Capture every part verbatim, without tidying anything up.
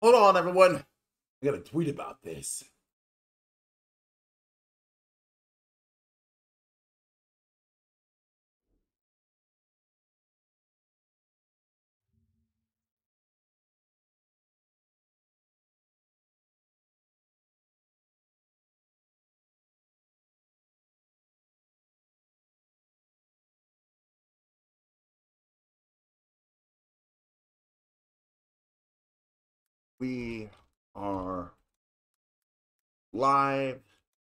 Hold on, everyone. I gotta tweet about this. We are live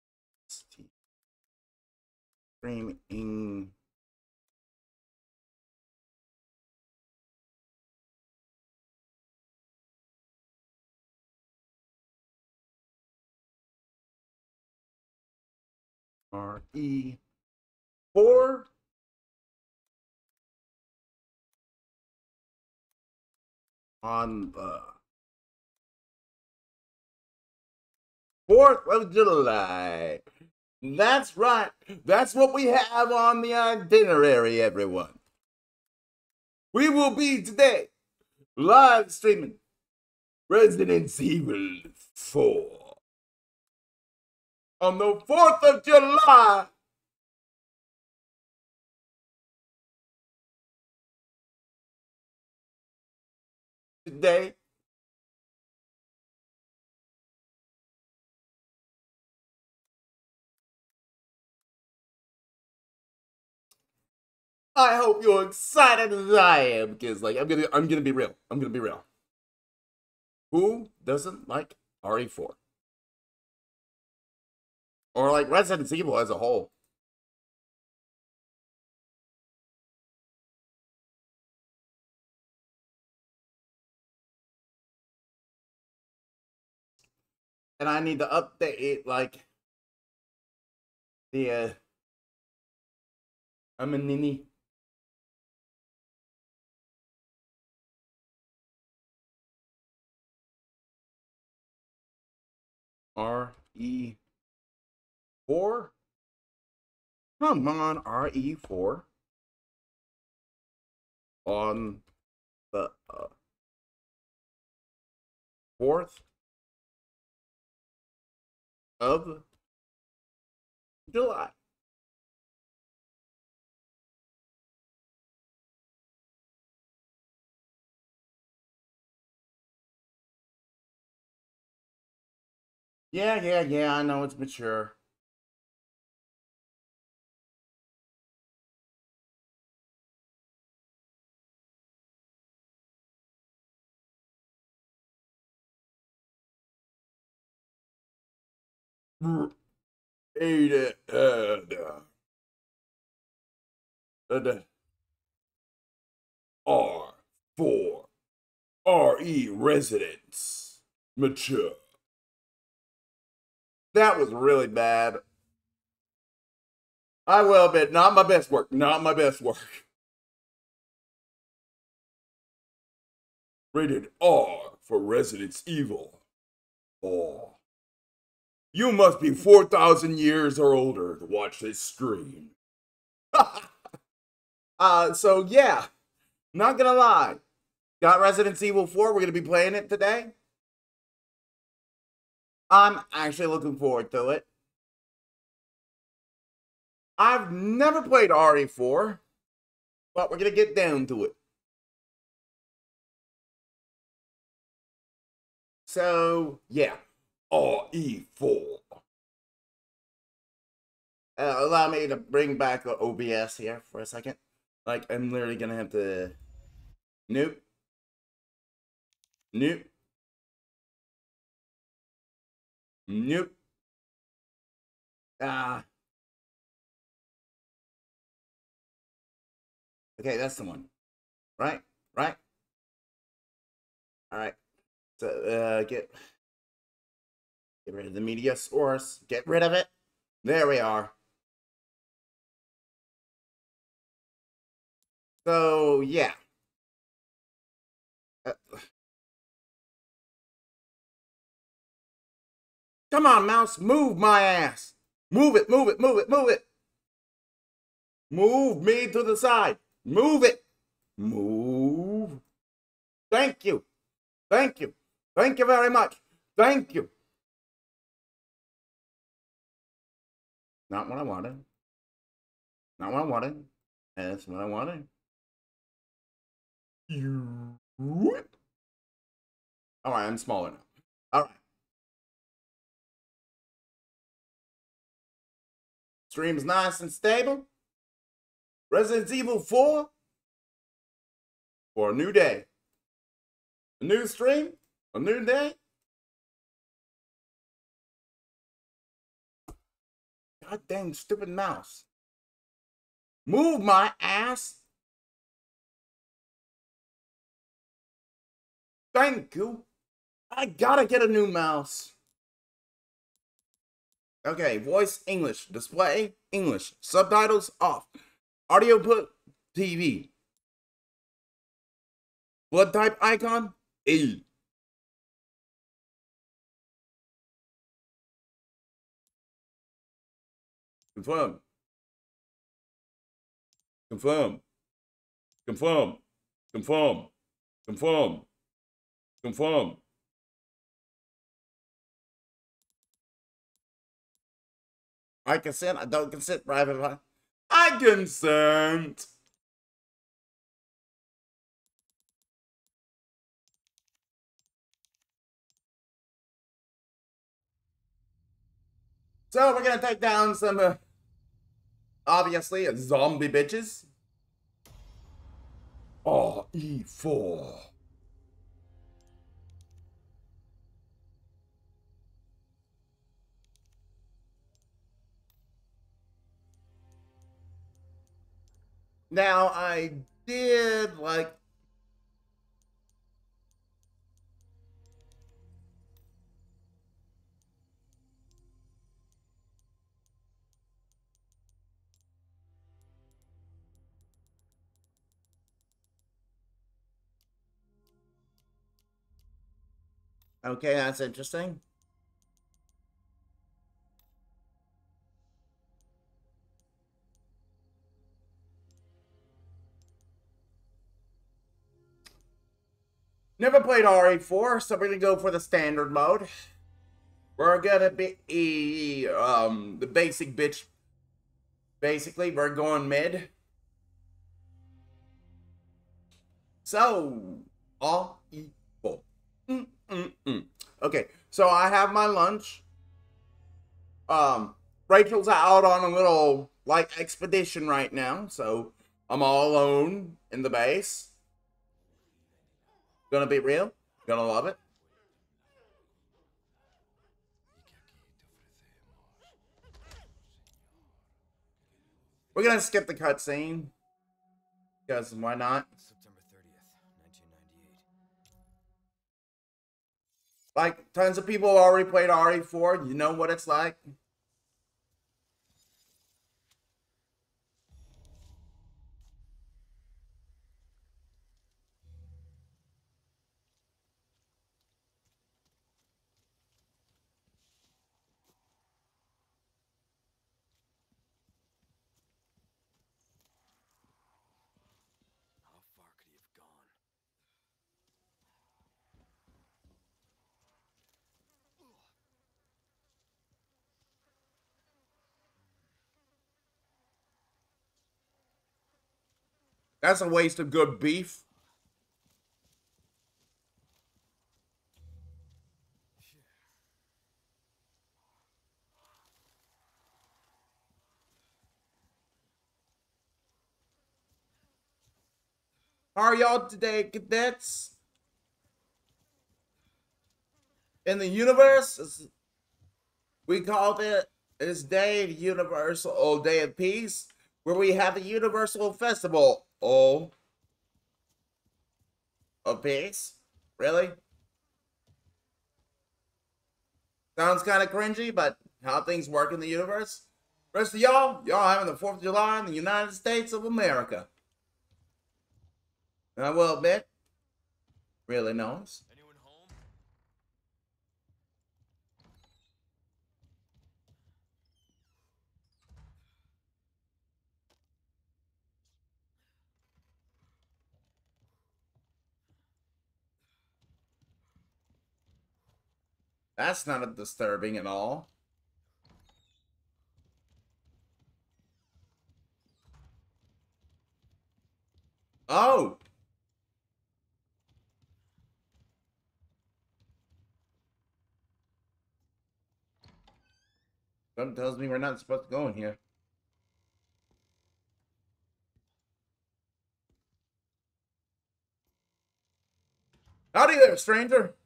streaming R E four on the fourth of July. That's right. That's what we have on the itinerary, everyone. We will be today live streaming Resident Evil four on the fourth of July. Today, I hope you're excited as I am, because like I'm gonna I'm gonna be real. I'm gonna be real. Who doesn't like R E four? Or like Resident Evil as a whole? And I need to update it like the uh I'm a ninny. R E four? Come on, R E four. On the uh, fourth of July. Yeah, yeah, yeah, I know it's mature. Eight, uh, uh, R four R E residents mature. That was really bad. I will admit, not my best work. Not my best work. Rated R for Resident Evil. Oh. You must be four thousand years or older to watch this stream. uh, so yeah, not gonna lie. Got Resident Evil four, we're gonna be playing it today. I'm actually looking forward to it. I've never played R E four, but we're gonna get down to it. So yeah, R E four. Uh, allow me to bring back the O B S here for a second. Like, I'm literally gonna have to... Nope. Nope. Nope. Ah. Uh, okay, that's the one. Right? Right? Alright. So, uh, get... Get rid of the media source. Get rid of it. There we are. So, yeah. Uh, come on, mouse. Move my ass. Move it, move it, move it, move it. Move me to the side. Move it. Move. Thank you. Thank you. Thank you very much. Thank you. Not what I wanted. Not what I wanted. That's what I wanted. You. All right, I'm smaller now. All right. Stream's nice and stable. Resident Evil four for a new day. A new stream, a new day. God dang stupid mouse. Move my ass. Thank you. I gotta get a new mouse. Okay, voice English, display English, subtitles off, audio put T V. Blood type icon A. Confirm. Confirm. Confirm. Confirm. Confirm. Confirm. I consent. I don't consent. Private. I consent. So we're gonna take down some, uh, obviously, uh, zombie bitches. Oh, E four. Now I did like. Okay, that's interesting. Never played R E four, so we're gonna go for the standard mode. We're gonna be um the basic bitch. Basically, we're going mid. So, all equal. Mm, mm, mm. Okay, so I have my lunch. Um, Rachel's out on a little like expedition right now, so I'm all alone in the base. Gonna be real. Gonna love it. We're gonna skip the cutscene because why not? September thirtieth, nineteen ninety-eight. Like tons of people already played R E four. You know what it's like. How far could he have gone? That's a waste of good beef. How are y'all today, cadets? In the universe, we called it this day the Universal Day of Peace, where we have a Universal Festival. Oh, of peace? Really? Sounds kind of cringy, but how things work in the universe. Rest of y'all, y'all having the fourth of July in the United States of America. And I will admit, really nice. Anyone home? That's not disturbing at all. Oh! Something tells me we're not supposed to go in here. Howdy there, stranger!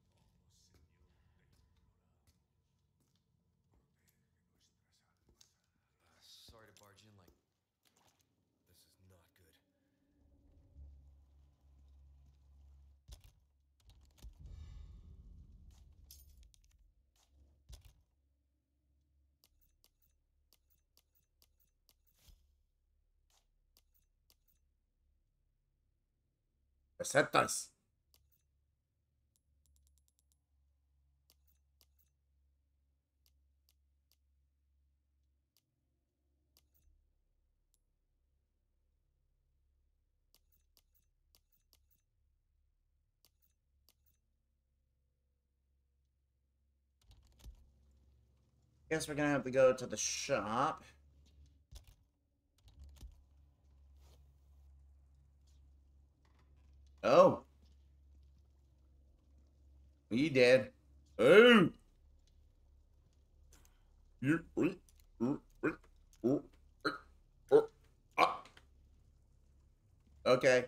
Uh, sorry to barge in like this is not good. Accept us. Guess we're gonna have to go to the shop. Oh. We did. Oh. You. Okay.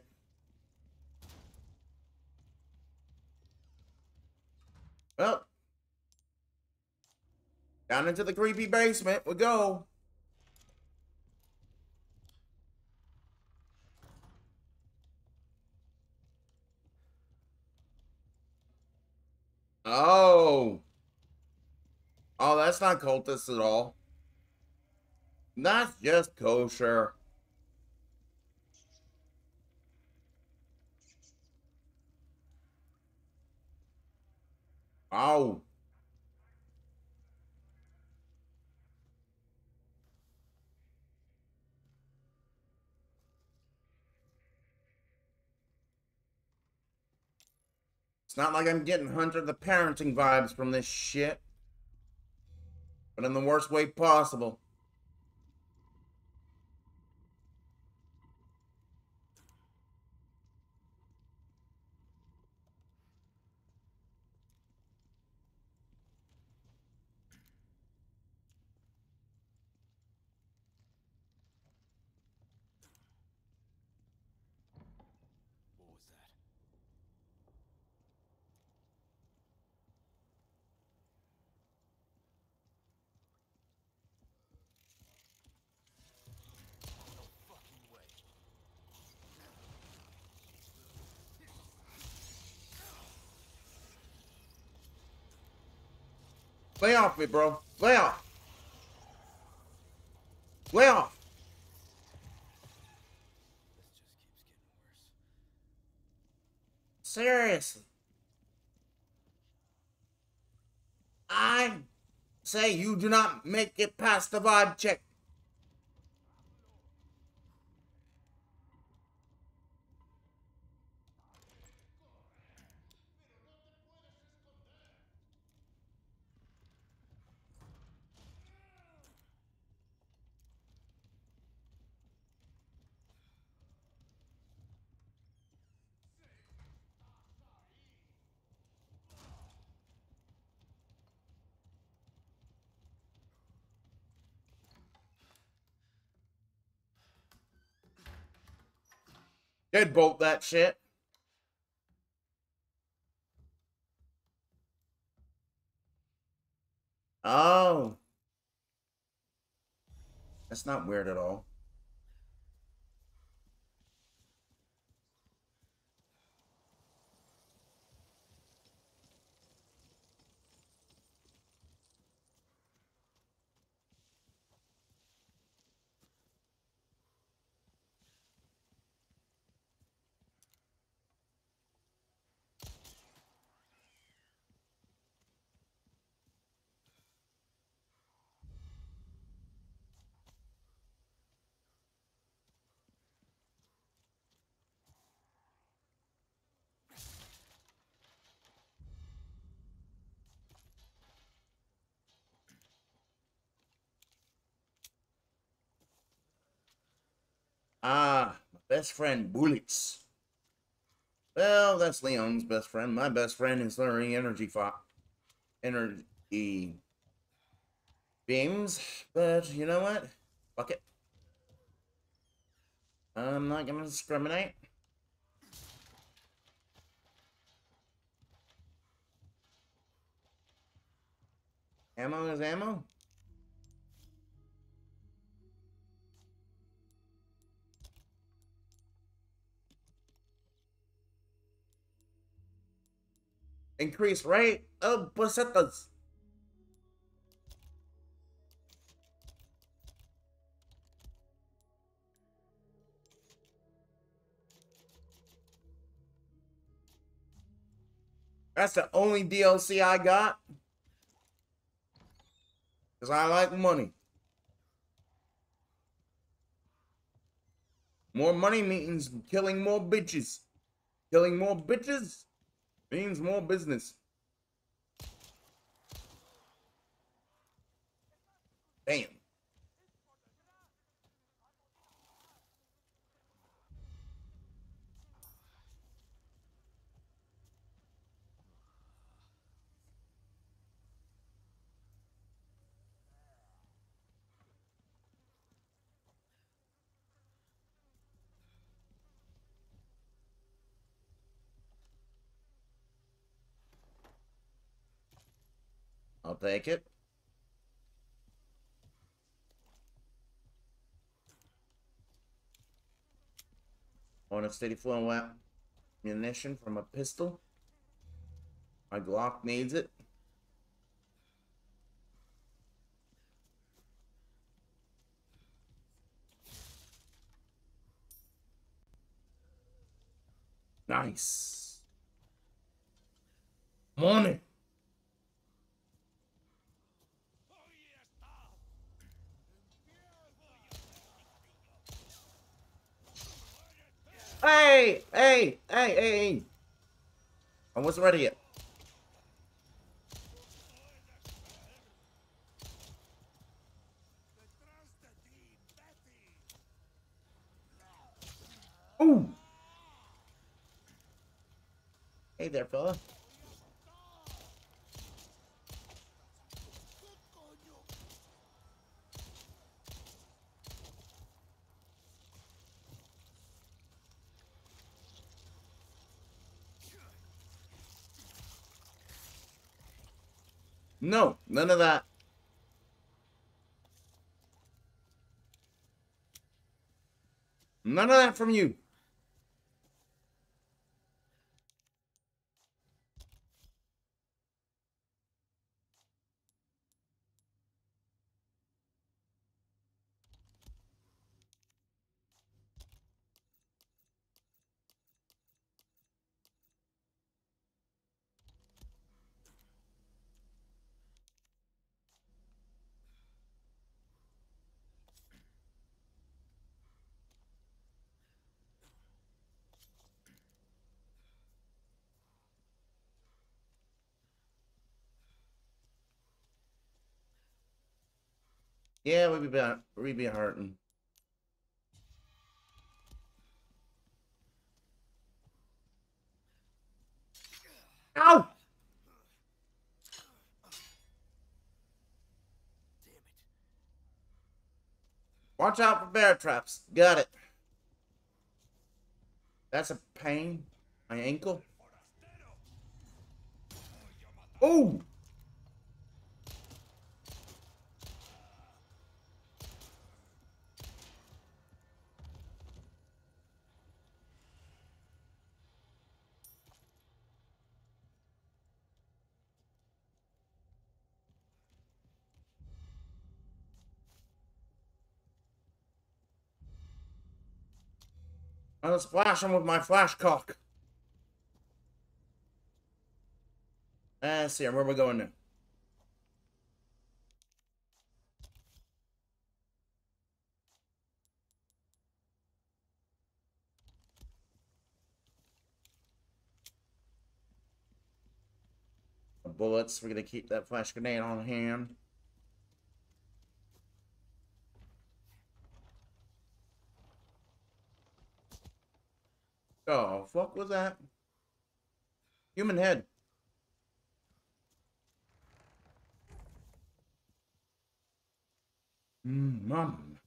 Well. Down into the creepy basement we go. Oh. Oh, that's not cultist at all. That's just kosher. Oh. It's not like I'm getting Hunter the Parenting vibes from this shit. But in the worst way possible. What was that? No fucking way. Lay off me, bro. Lay off. Lay off. This just keeps getting worse. Seriously. I say you do not make it past the vibe check. Deadbolt that shit. Oh. That's not weird at all. Ah, my best friend, Bullets. Well, that's Leon's best friend. My best friend is learning energy fo energy beams. But you know what? Fuck it. I'm not gonna discriminate. Ammo is ammo. Increased rate of pesetas. That's the only D L C I got. Because I like money. More money means killing more bitches. Killing more bitches means more business. Damn. I'll take it. On a steady flow of ammunition from a pistol. My Glock needs it. Nice. Morning. Hey, hey, hey, hey. I wasn't ready yet. Ooh. Hey there, fella. No, none of that. None of that from you. Yeah, we'd be we'd be hurting. Ow! Watch out for bear traps. Got it. That's a pain. My ankle. Oh! I was flashing with my flash cock. Let's see, where are we going now? Bullets. We're gonna keep that flash grenade on hand. Oh, fuck was that? Human head. Mm, mom.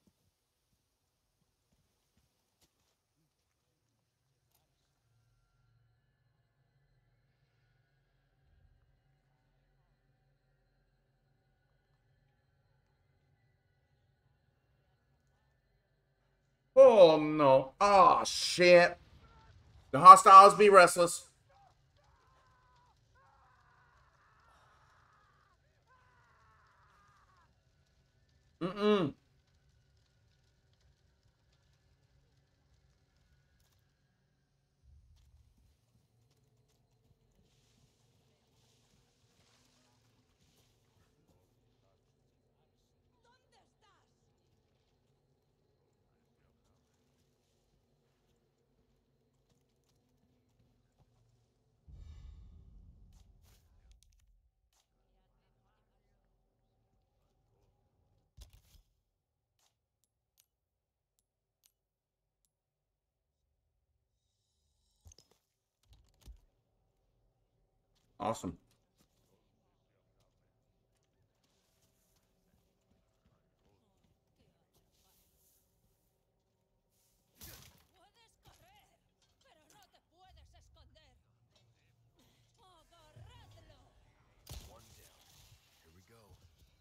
Oh no. Oh shit. The hostiles be restless. Mm-mm. Awesome. Puedes correr, pero no te puedes esconder. ¡Agarradlo! One down. Here we go.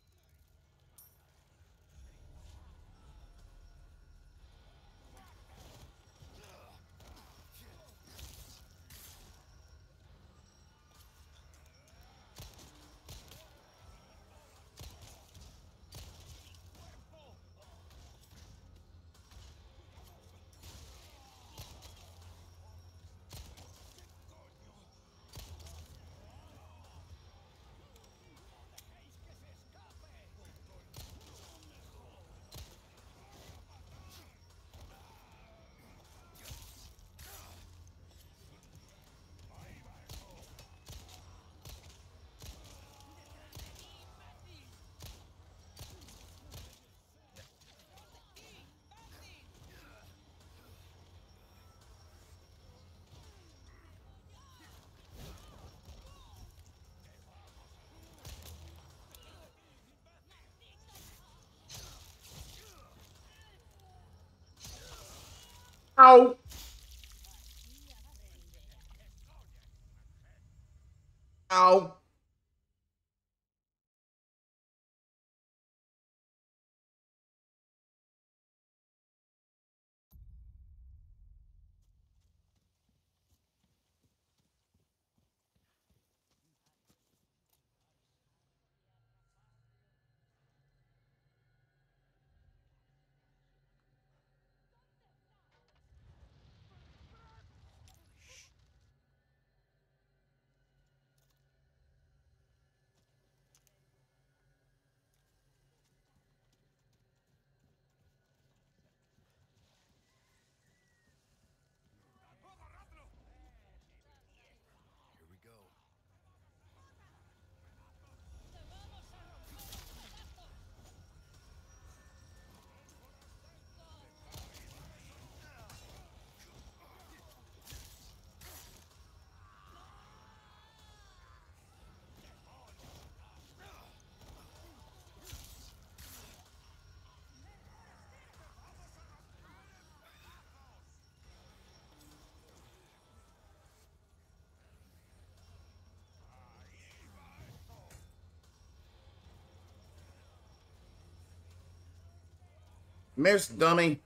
Ow. Ow. Here we go. ¡Te vamos a romper en pedazos! Miss dummy.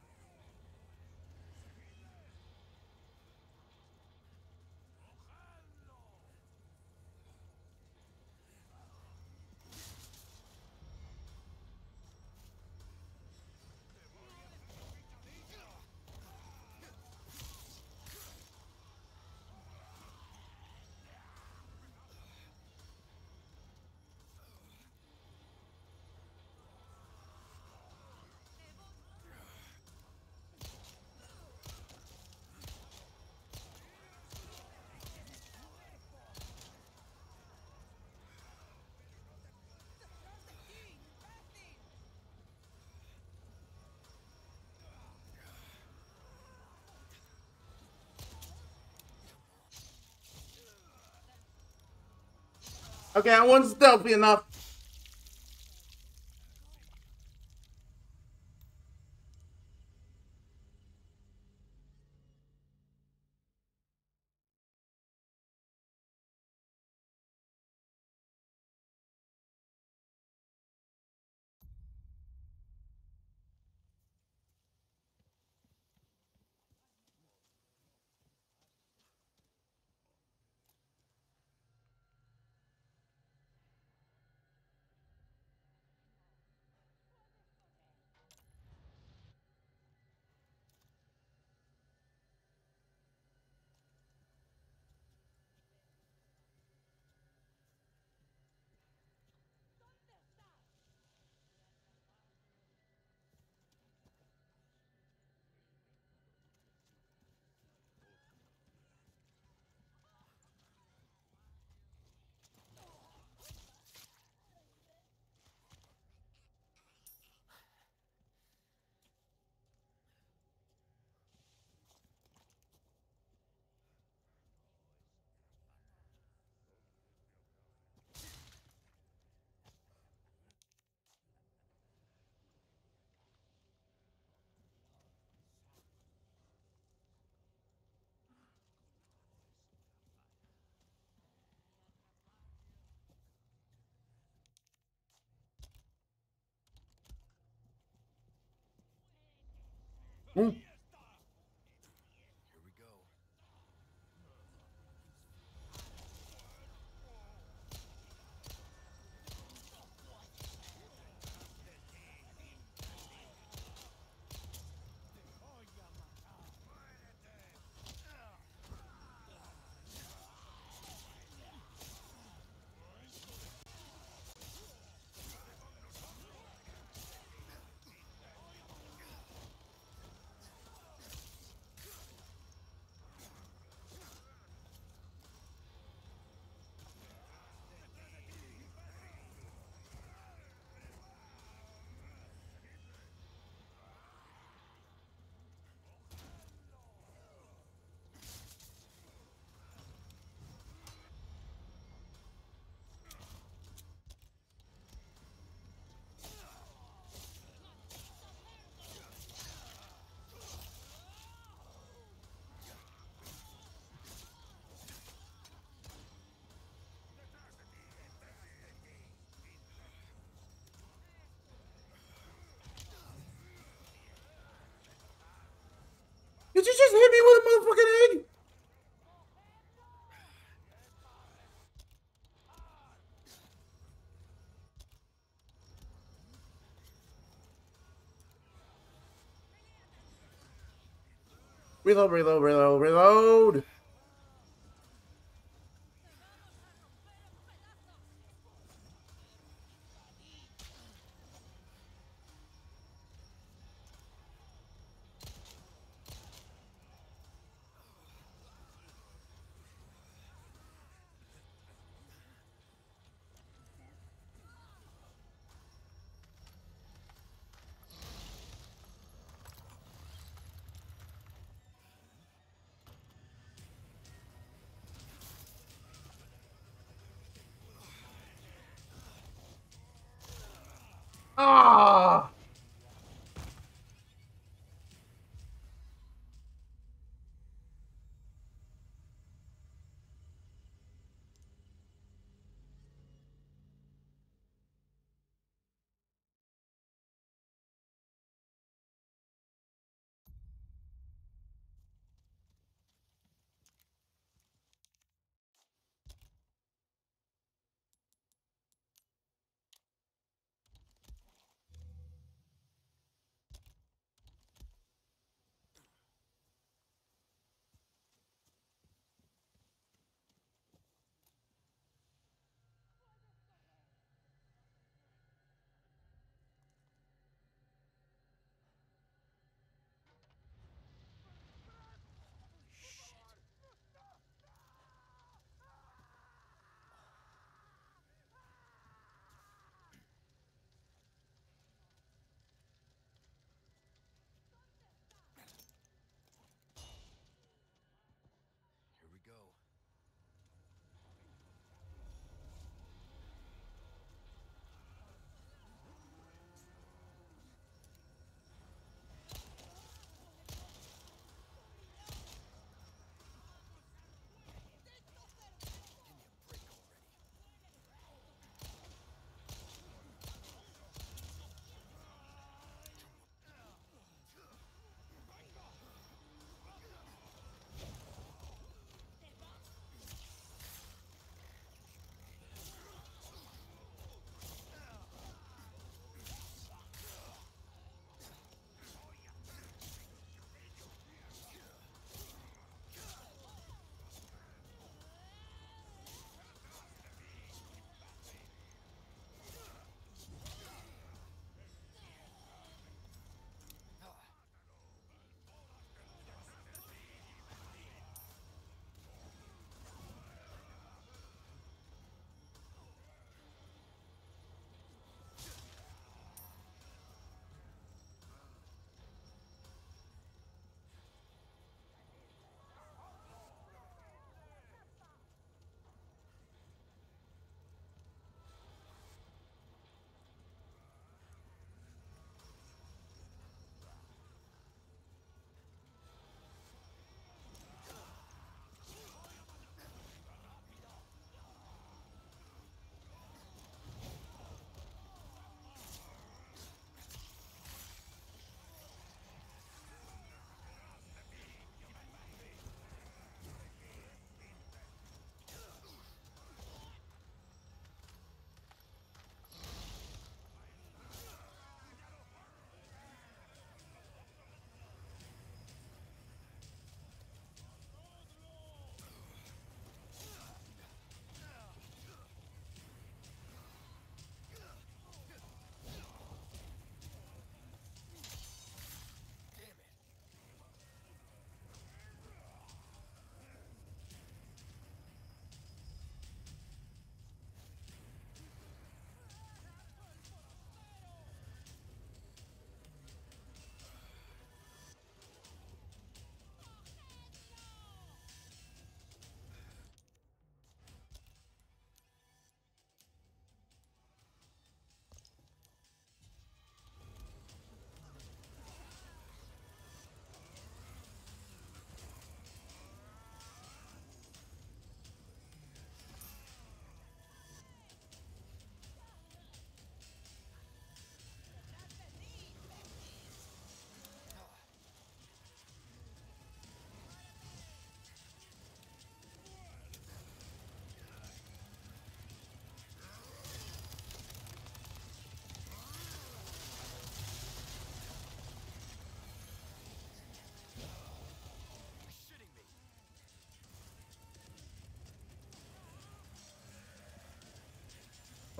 Okay, I wasn't stealthy enough. Mm. Here we go. Did you just hit me with a motherfucking egg? Reload, reload, reload, reload.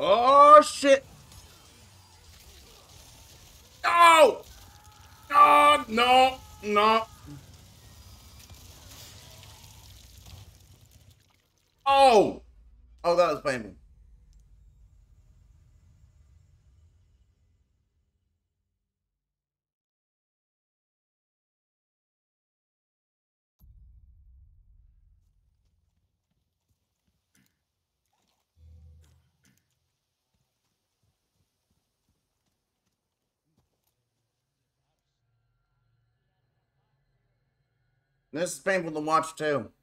Oh, shit. No! No, no, no. Oh! Oh, that was painful. This is painful to watch, too.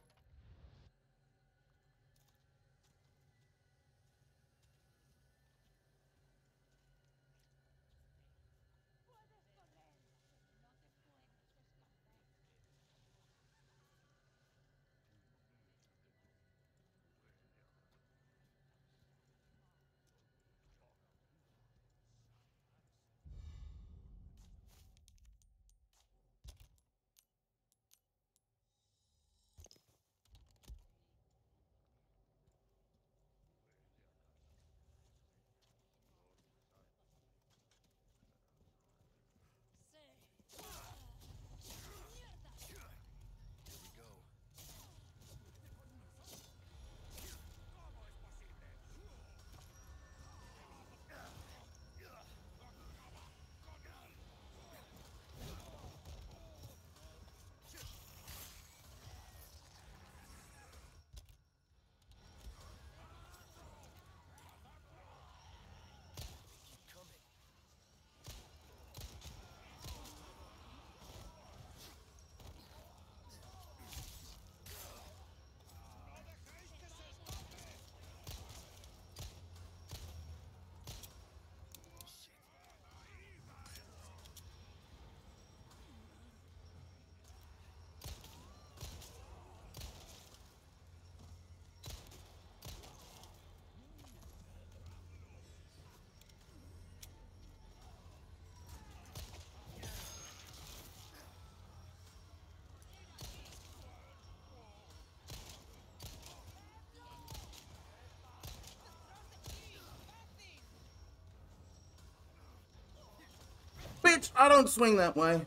Bitch, I don't swing that way.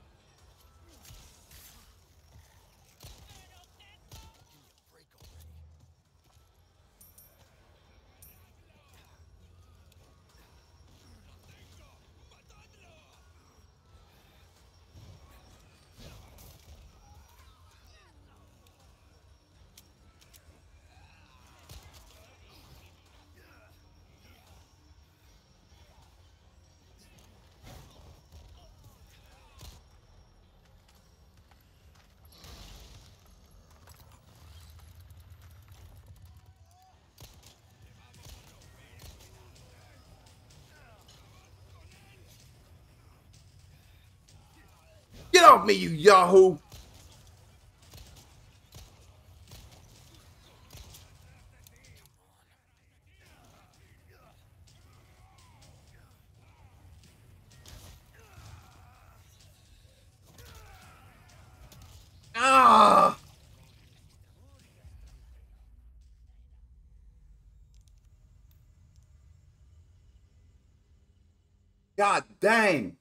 Get off me, you yahoo! Ah! God dang!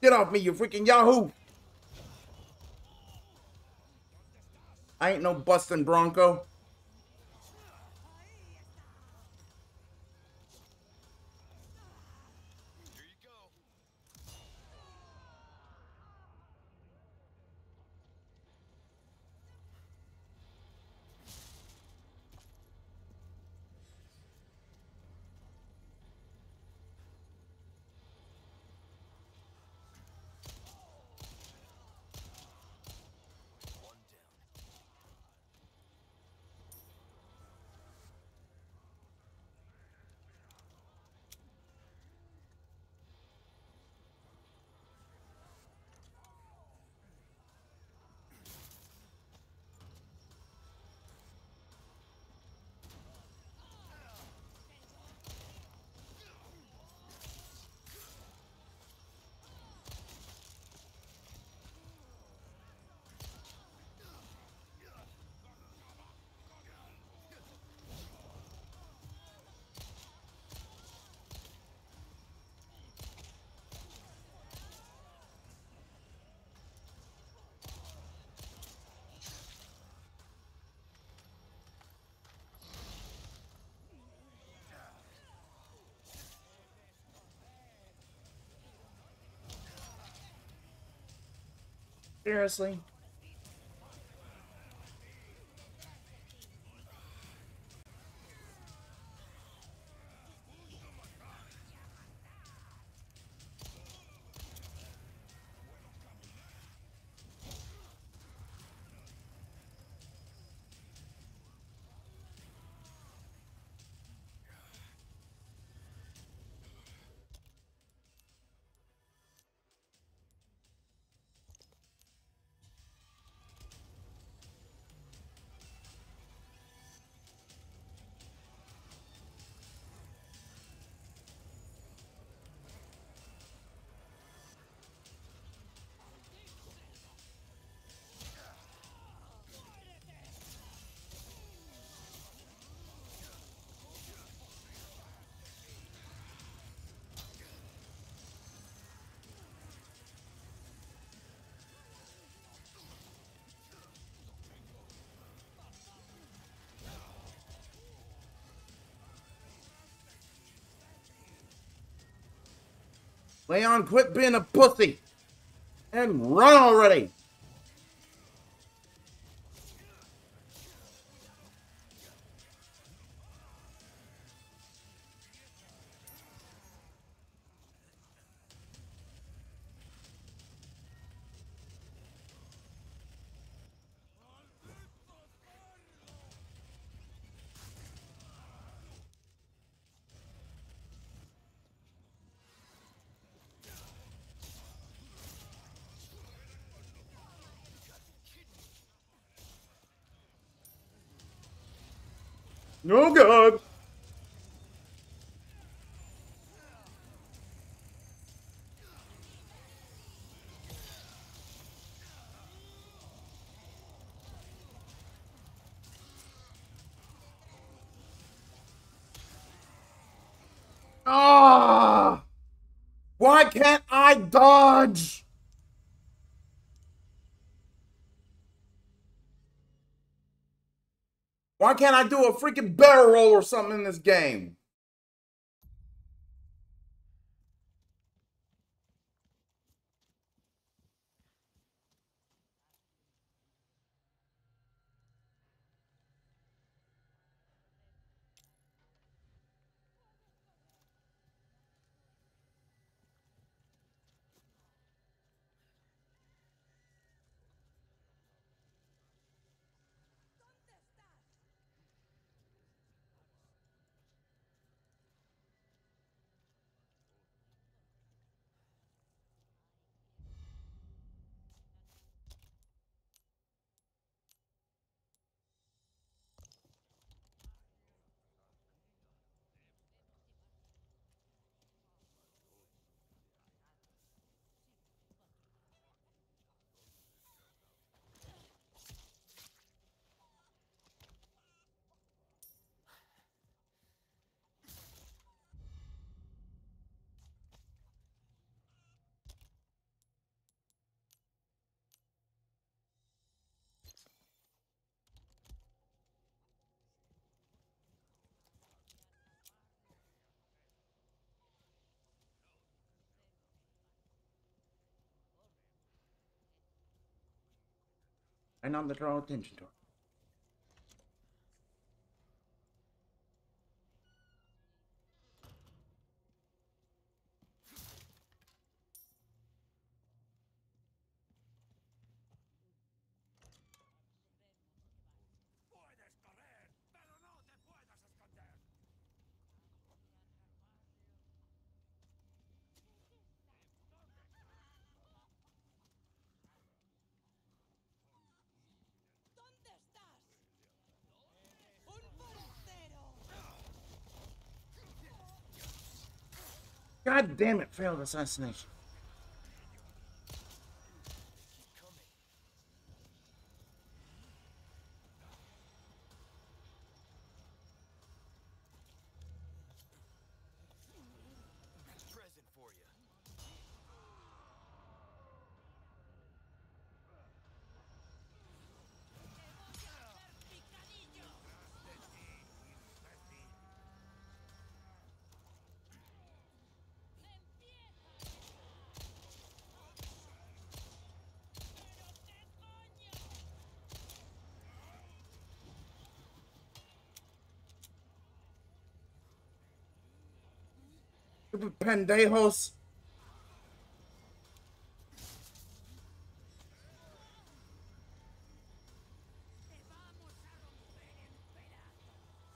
Get off me, you freaking Yahoo! I ain't no busting Bronco. Here you go. One down. Seriously? Leon, quit being a pussy and run already. No good. Ah! Why can't I dodge? Why can't I do a freaking barrel roll or something in this game? And not to draw attention to her. ¿Dónde estás? ¡Un forastero! God damn it, failed assassination. Present for you. ¡Picadillo! ¡Empieza! ¡Pero qué coño! Stupid pendejos. ¡Te vamos a romper en pedazos!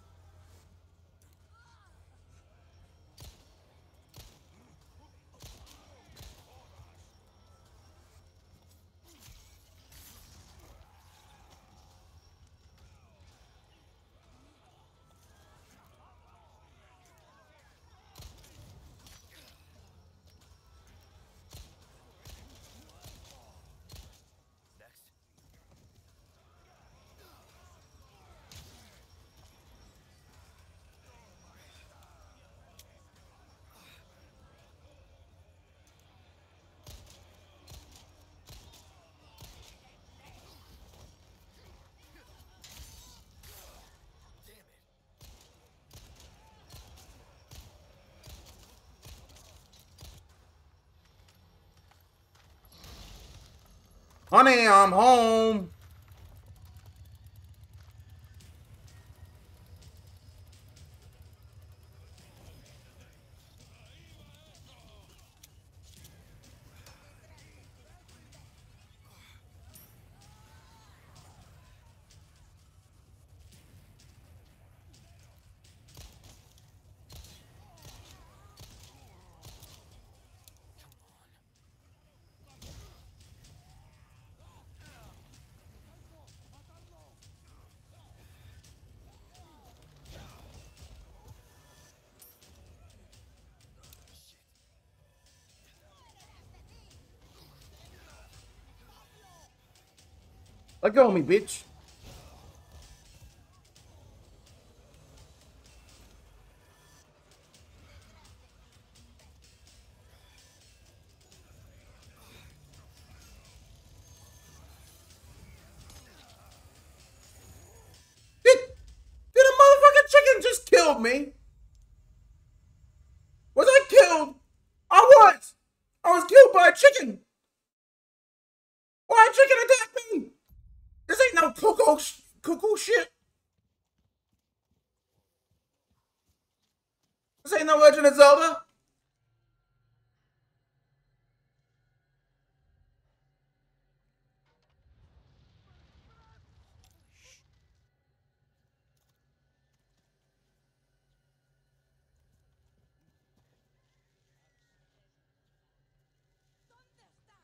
Next. Damn it. Honey, I'm home. Let go of me, bitch. Did, did a motherfucking chicken just kill me? Was I killed? I was. I was killed by a chicken. Why a chicken attacked me? This ain't no cuckoo, sh- cuckoo shit. This ain't no Legend of Zelda. ¿Dónde estás?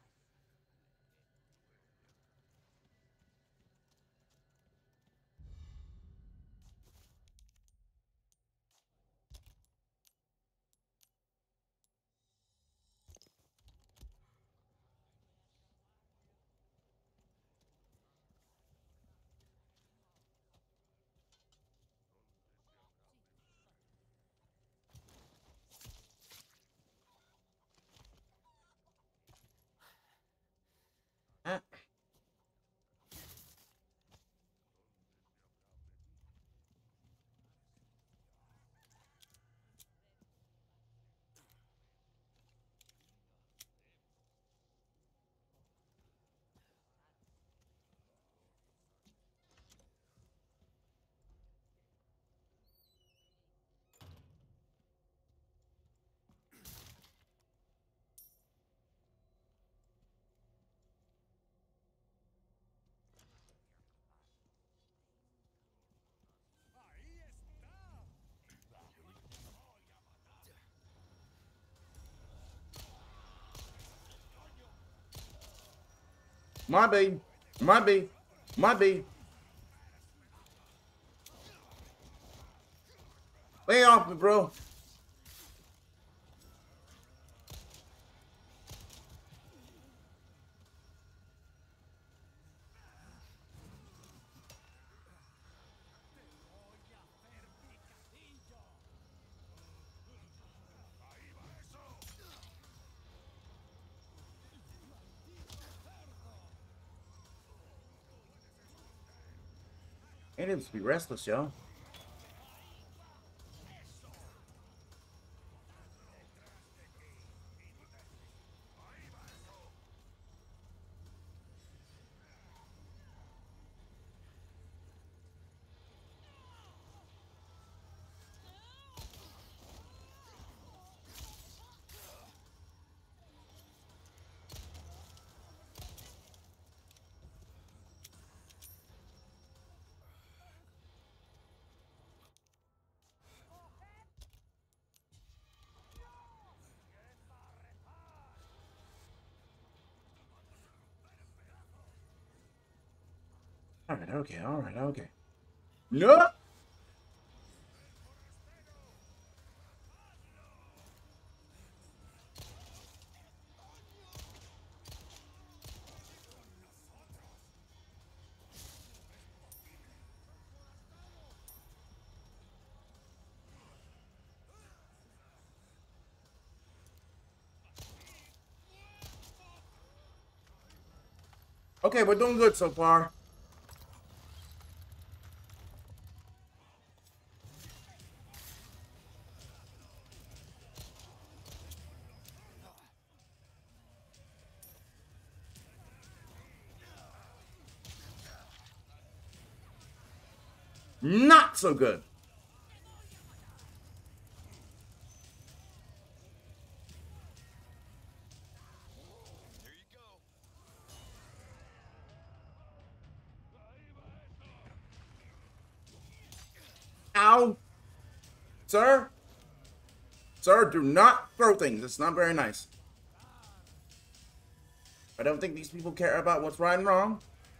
Might be. Might be. Might be. Lay off me, bro. Aliens be restless, yo. All right, okay, all right, okay. No. Okay, we're doing good so far. Not so good. There you go. Ow. Sir? Sir, do not throw things. It's not very nice. I don't think these people care about what's right and wrong.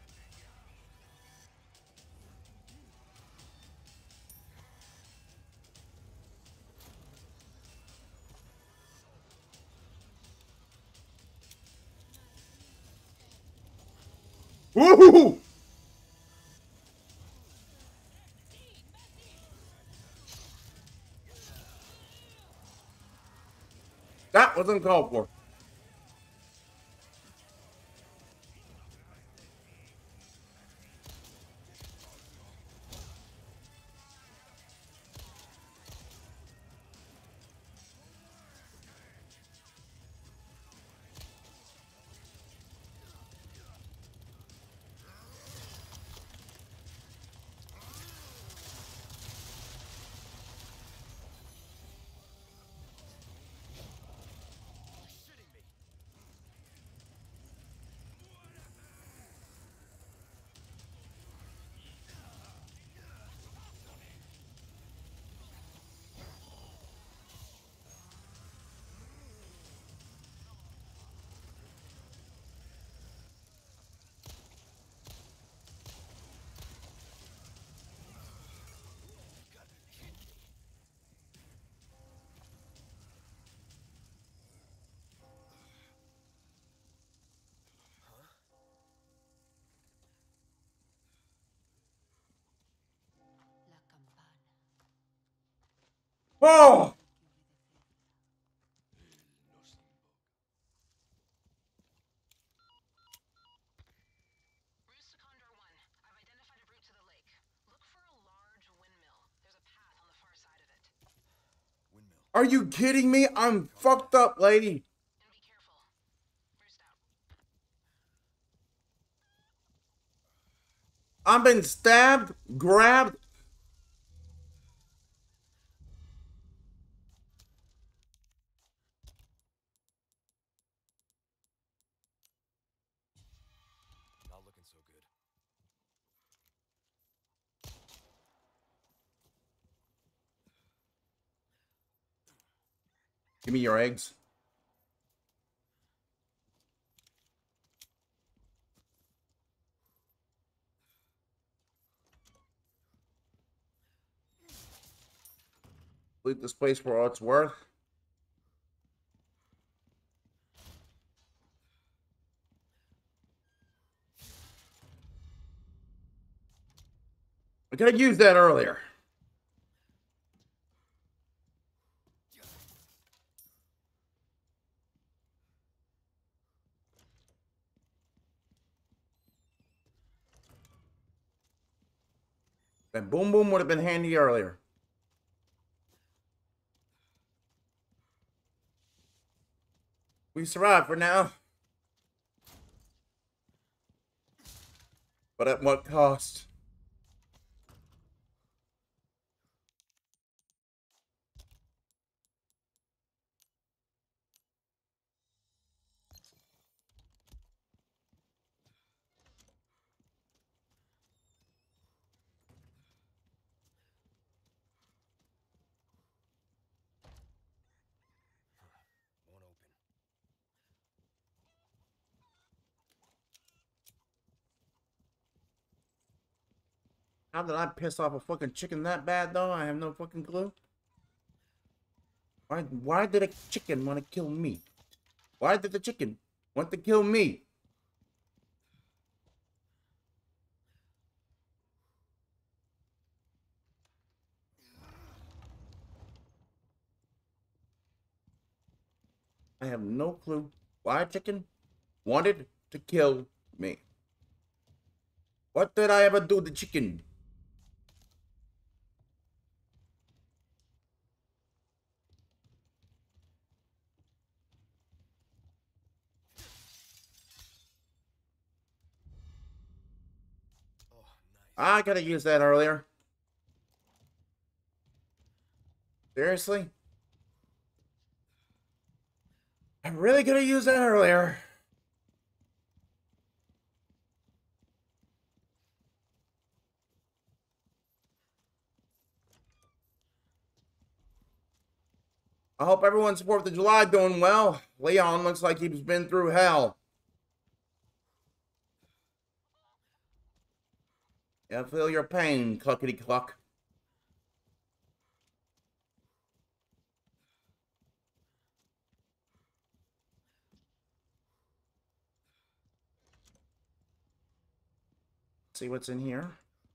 Woohoo! That wasn't called for. Shitting me. La campana. Oh! Roost to Condor one. I've identified a route to the lake. Look for a large windmill. There's a path on the far side of it. Windmill. Are you kidding me? I'm fucked up, lady. And be careful. Roost out. I've been stabbed, grabbed. Not looking so good. Give me your eggs. Loot this place for all it's worth. I could have used that earlier. That boom boom would have been handy earlier. We survived for now. But at what cost? Won't open. How did I piss off a fucking chicken that bad though? I have no fucking clue. Why why did a chicken want to kill me? Why did the chicken want to kill me? I have no clue why a chicken wanted to kill me. What did I ever do to chicken? Oh, nice. I could have used that earlier. Seriously? I really could have used that earlier. I hope everyone's fourth of July doing well. Leon looks like he's been through hell. Yeah, I feel your pain, cluckety cluck. See what's in here.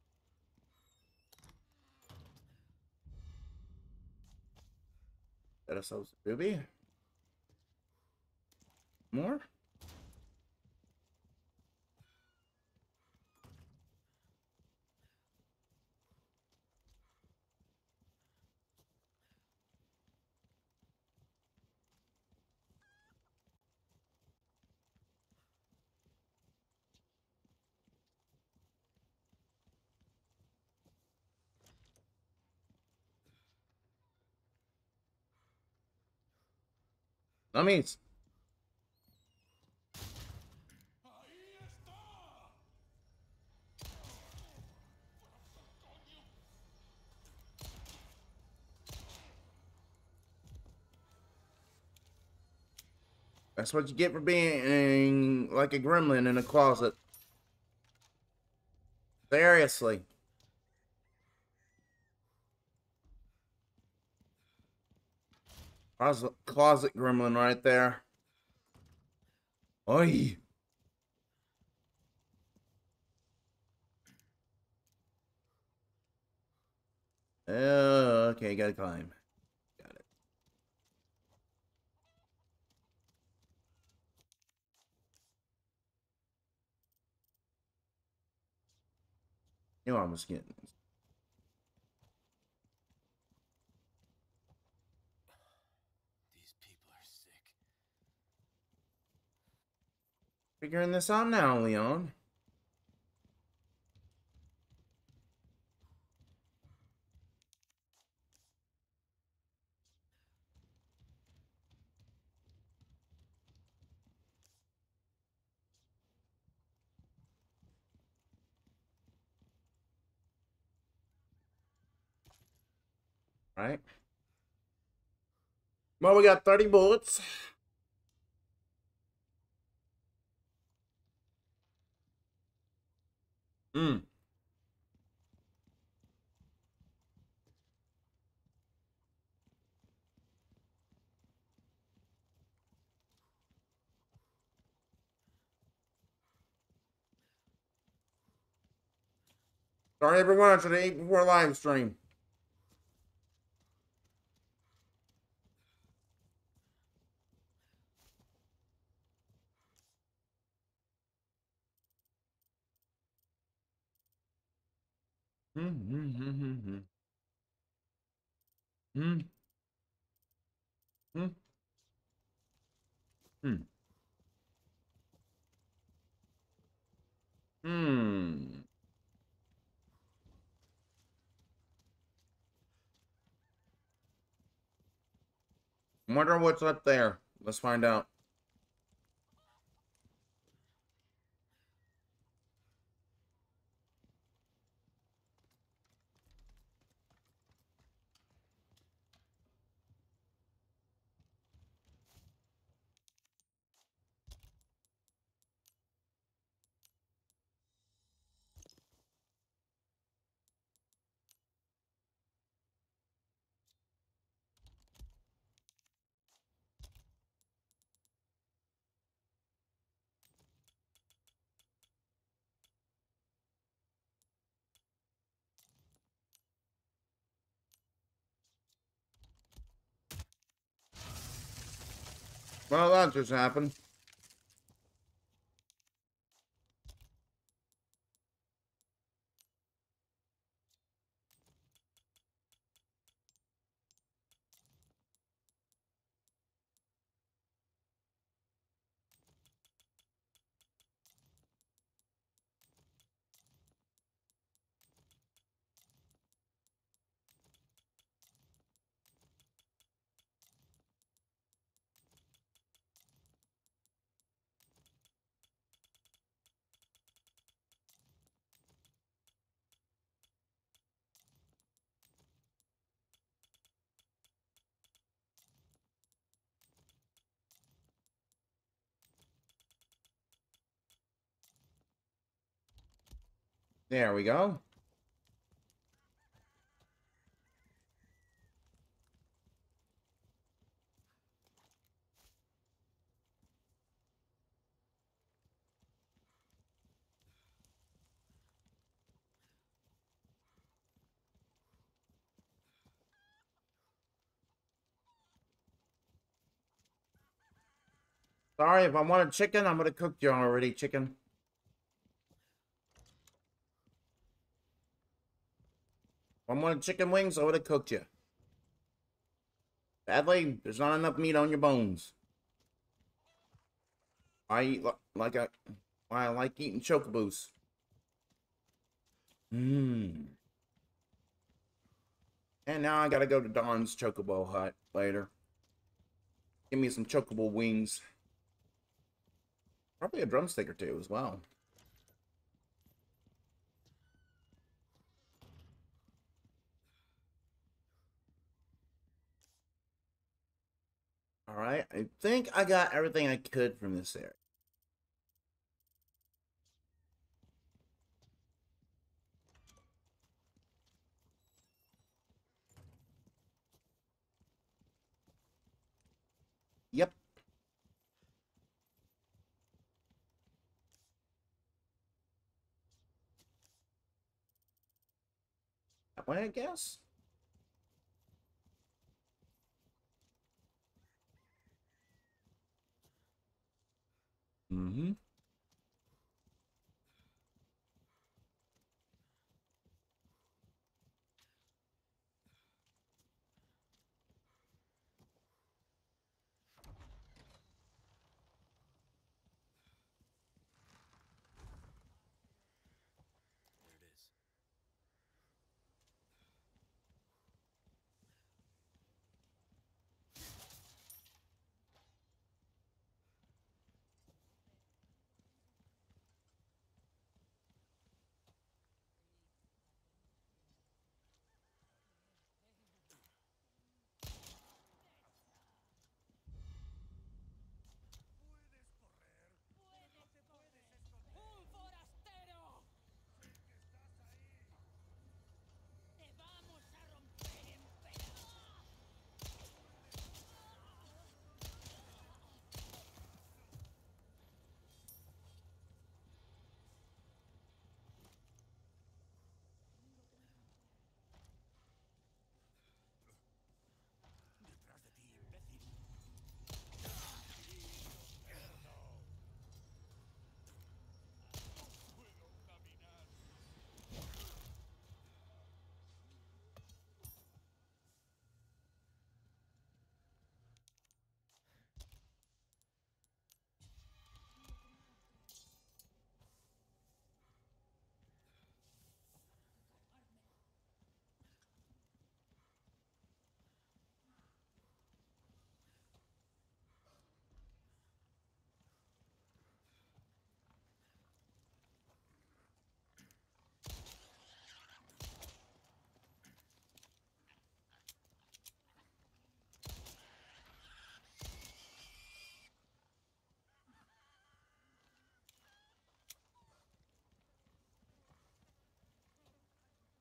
Get ourselves a booby. More? Dummies. That's what you get for being like a gremlin in a closet. Seriously. Closet, closet gremlin right there. Oi. Oh, okay, gotta climb. Got it. Knew I was getting this. These people are sick. Figuring this out now, Leon. Right? Well, we got thirty bullets. Hmm. Sorry, everyone. I should have ate before live stream. Hmm. Hmm. Hmm. Hmm. Hmm. Hmm. Hmm. Hmm. Wonder what's up there. Let's find out. Well, that just happened. There we go. Sorry, if I wanted chicken, I would have cooked you already, chicken. If I wanted chicken wings, I would have cooked you. Sadly, there's not enough meat on your bones. I eat li- like I, I like eating chocobos. Mmm. And now I gotta go to Don's Chocobo Hut later. Give me some chocobo wings. Probably a drumstick or two as well. Alright, I think I got everything I could from this area. Yep. That way, I guess. Mm-hmm. There it is.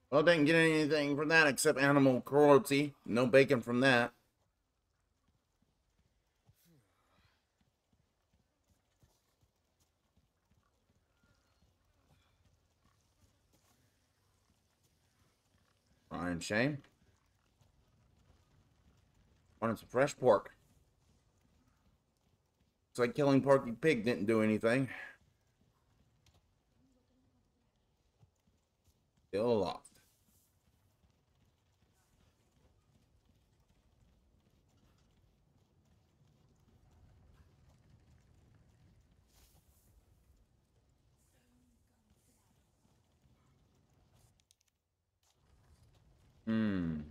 Well, didn't get anything from that except animal cruelty. No bacon from that. Ryan shame. Wanted some fresh pork. Looks like killing Porky Pig didn't do anything. Still aloft. Hmm.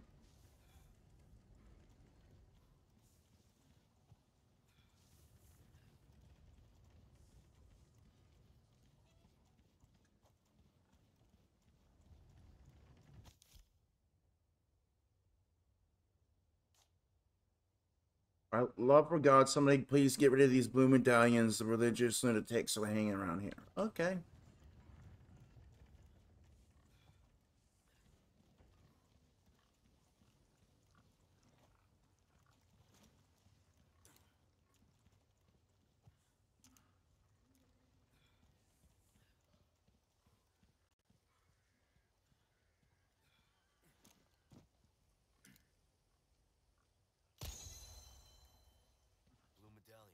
I love for God, somebody please get rid of these blue medallions. The religious lunatics are hanging around here. Okay. Blue medallion.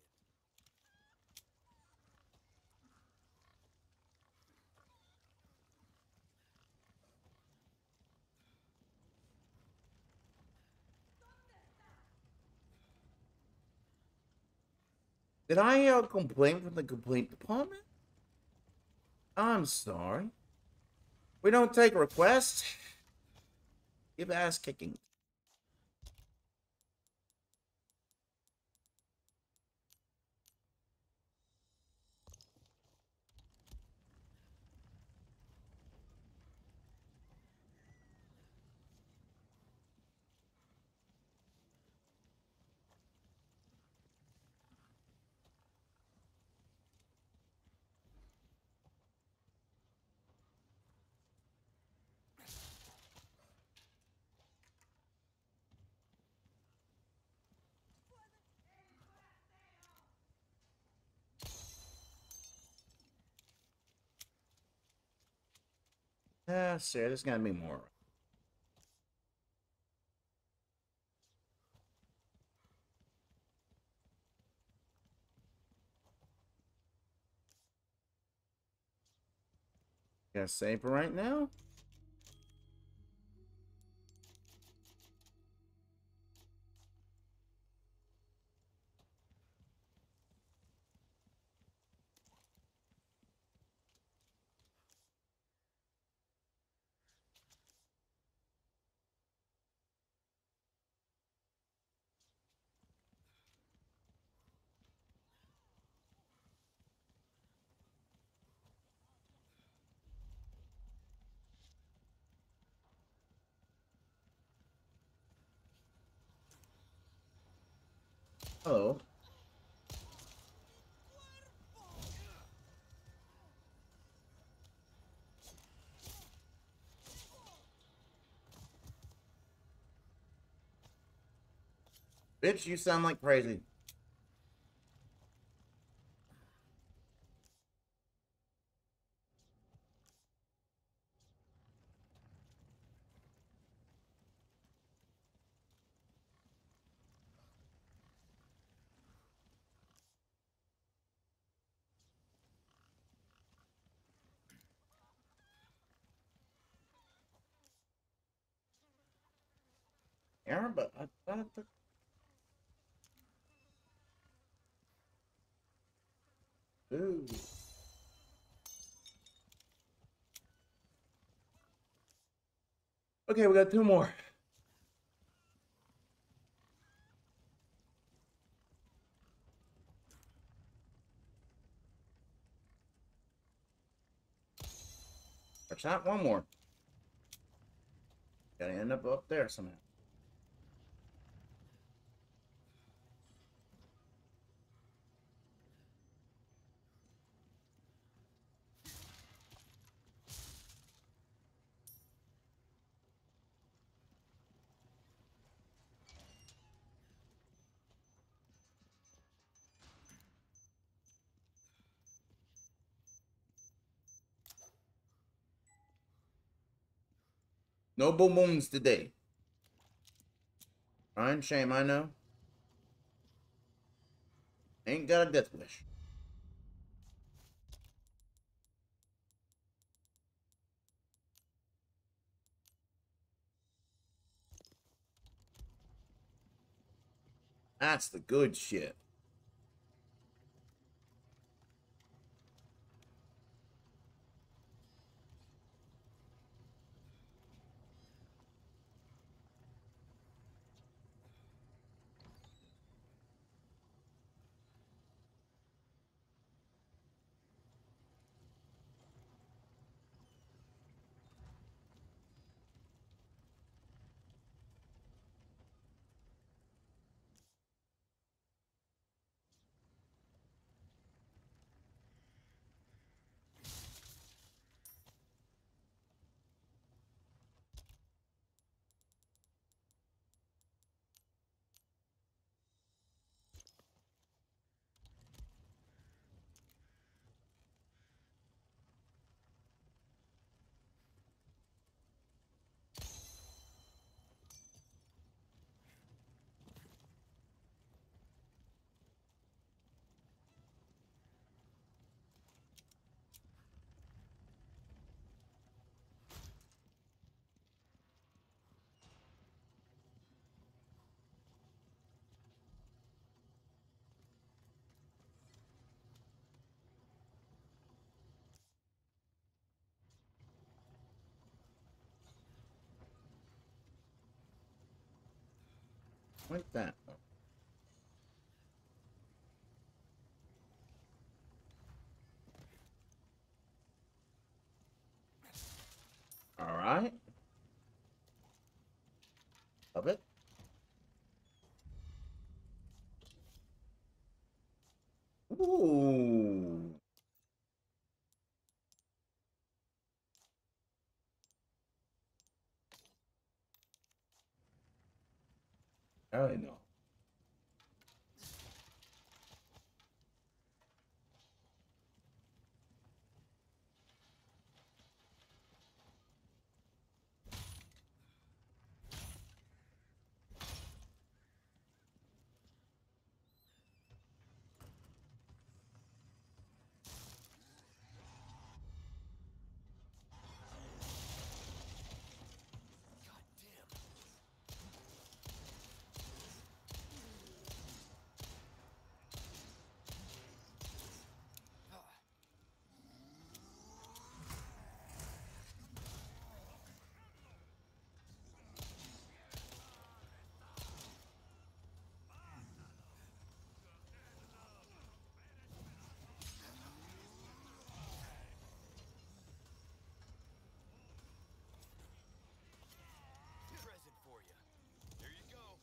Did I hear a complaint from the complaint department? I'm sorry. We don't take requests. Give ass kicking. Ah, sir, there's gotta be more. Gotta save for right now. Hello. Bitch, you sound like crazy. Yeah, but I thought that... Ooh. Okay, we got two more. Watch out, one more. Gotta end up up there somehow. No boom booms today. Ryan, shame, I know. Ain't got a death wish. That's the good shit. Like that. All right. Love it. Ooh. I know. Present for you. Here you go.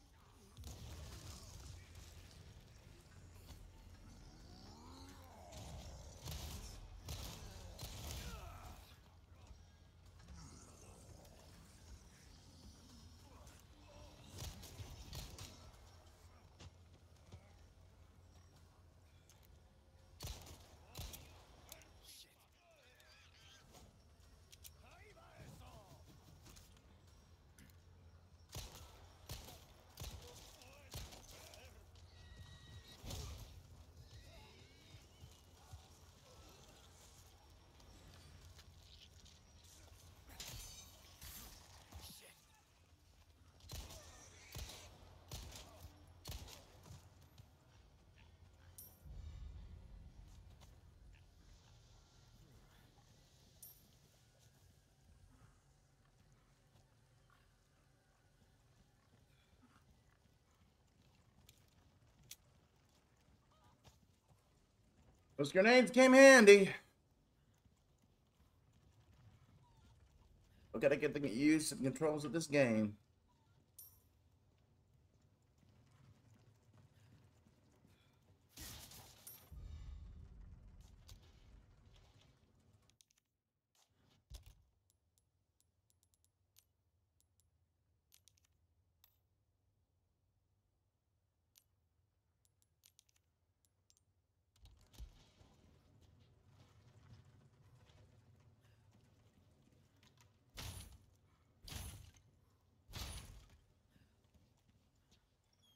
Those grenades came handy. We gotta get the use of the controls of this game.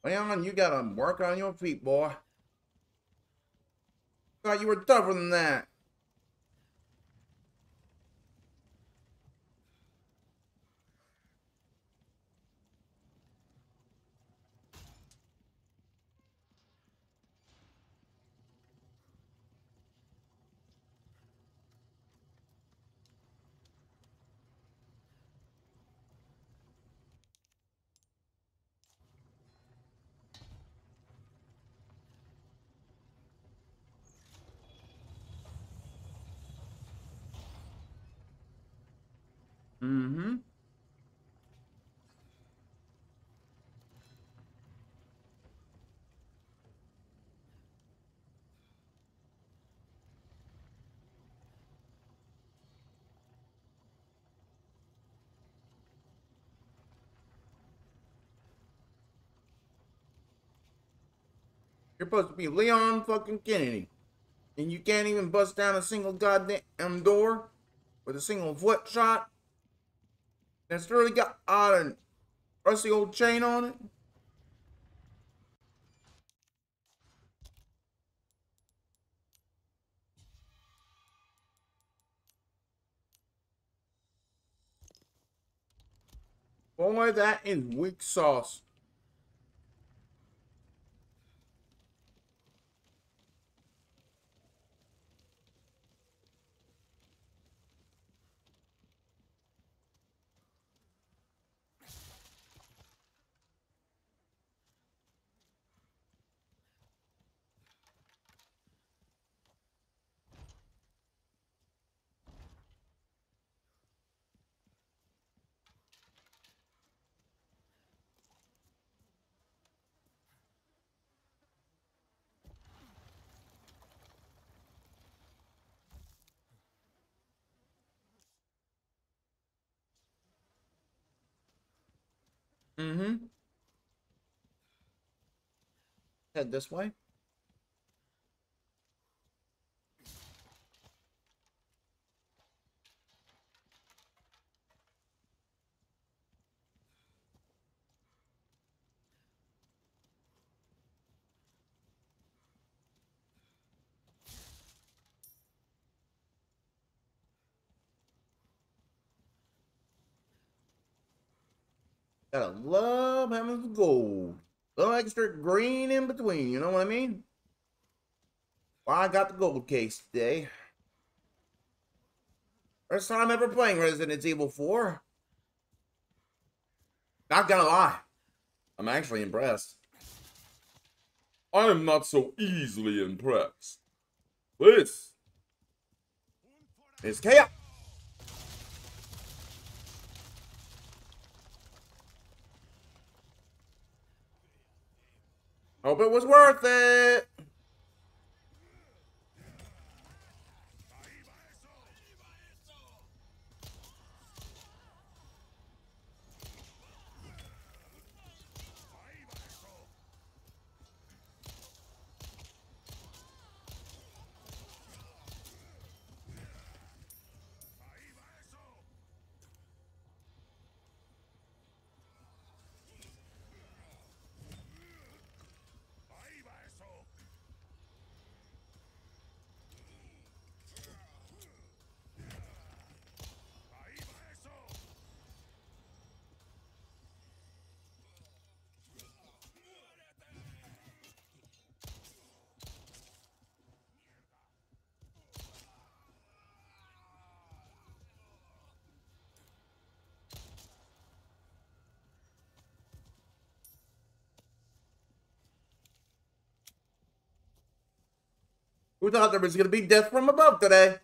Leon, you gotta work on your feet, boy. Thought you were tougher than that. Mm-hmm. You're supposed to be Leon fucking Kennedy. And you can't even bust down a single goddamn door with a single foot shot that's really got a rusty old chain on it. Boy, that is weak sauce. Mm-hmm. Head this way. Gotta love having the gold. A little extra green in between, you know what I mean? Well, I got the gold case today. First time ever playing Resident Evil four. Not gonna lie, I'm actually impressed. I am not so easily impressed. This is chaos. Hope it was worth it. Who thought there was going to be death from above today?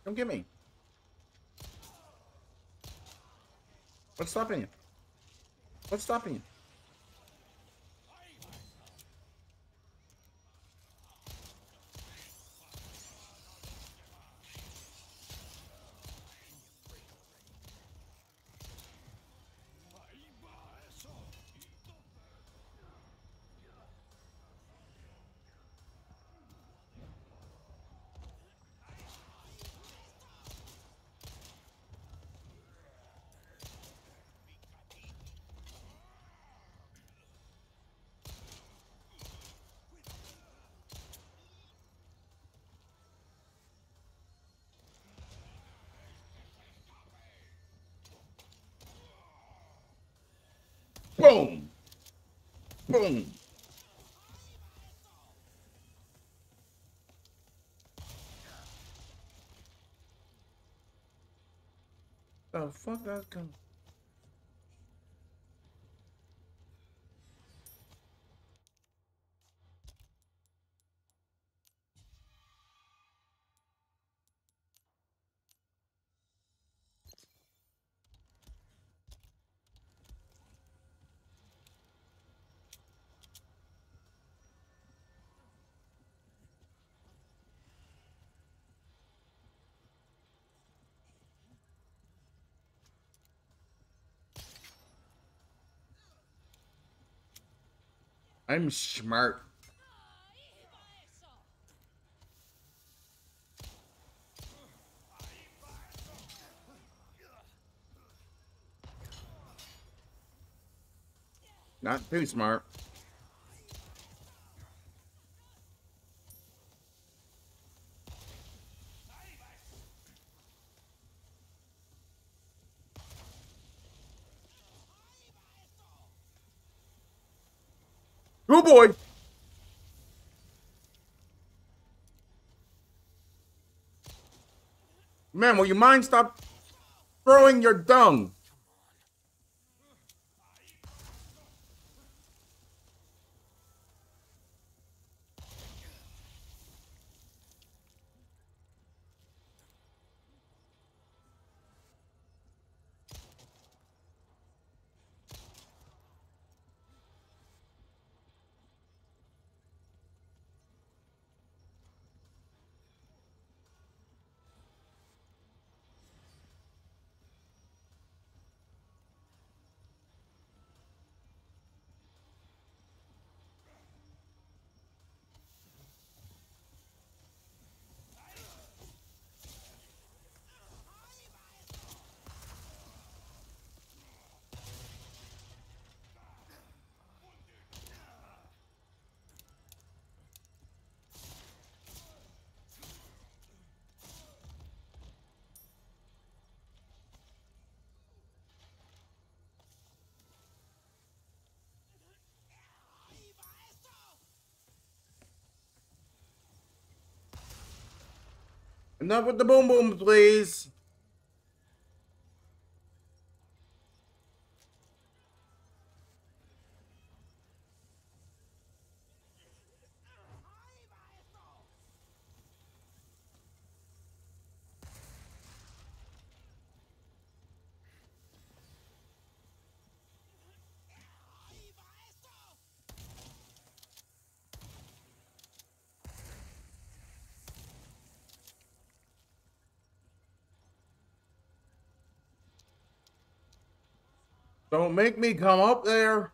Come get me. What's stopping you? What's stopping you? Boom! Boom! The fuck that's coming? I'm smart. ¡Ahí va eso! Not too smart. Oh boy! Man, will you mind stop throwing your dung? Enough with the boom boom, please. Don't make me come up there.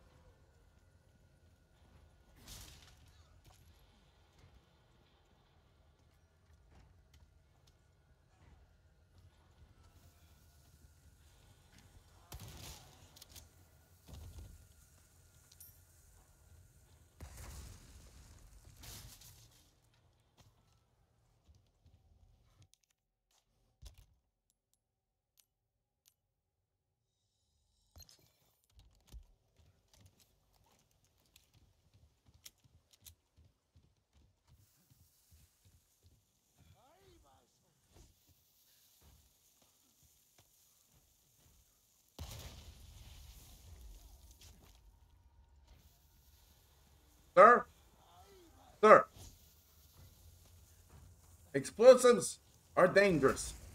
Sir? Sir? Explosives are dangerous.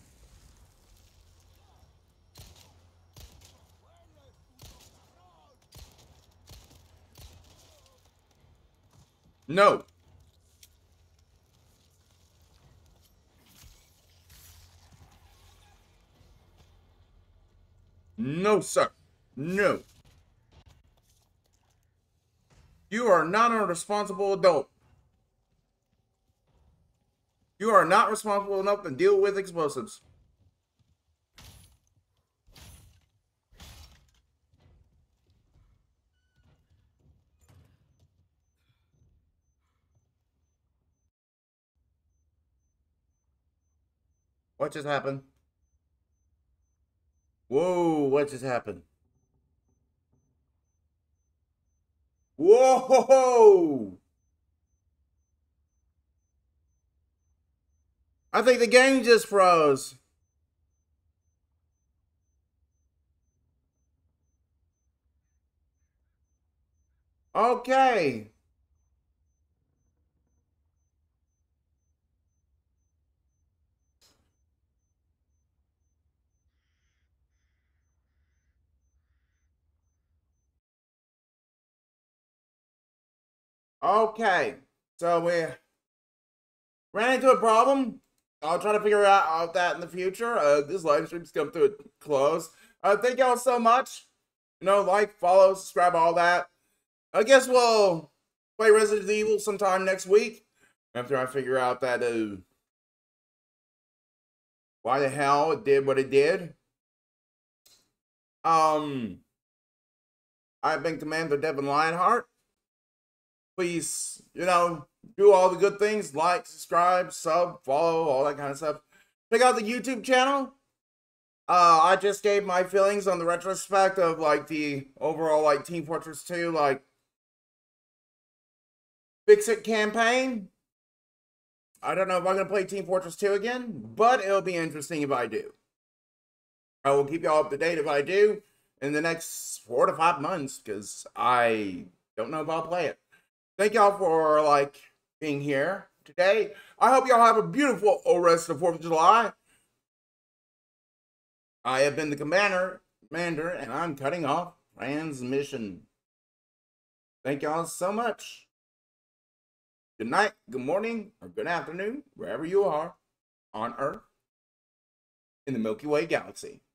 No. No, sir. No. You are not a responsible adult. You are not responsible enough to deal with explosives. What just happened? Whoa, what just happened? Whoa! I think the game just froze. Okay. Okay. So we ran into a problem. I'll try to figure out, out that in the future. Uh, this live stream's come to a close. Uh, thank y'all so much. You know, like, follow, subscribe, all that. I guess we'll play Resident Evil sometime next week after I figure out that uh, why the hell it did what it did. Um, I've been Commander Devin Lionheart. Please, you know, do all the good things, like, subscribe, sub, follow, all that kind of stuff. Check out the YouTube channel. Uh, I just gave my feelings on the retrospect of, like, the overall, like, Team Fortress two, like, Fix-It campaign. I don't know if I'm going to play Team Fortress two again, but it'll be interesting if I do. I will keep y'all up to date if I do in the next four to five months, because I don't know if I'll play it. Thank y'all for, like, being here today. I hope y'all have a beautiful rest of the fourth of July. I have been the Commander, Commander, and I'm cutting off transmission. Thank y'all so much. Good night, good morning, or good afternoon, wherever you are on Earth in the Milky Way galaxy.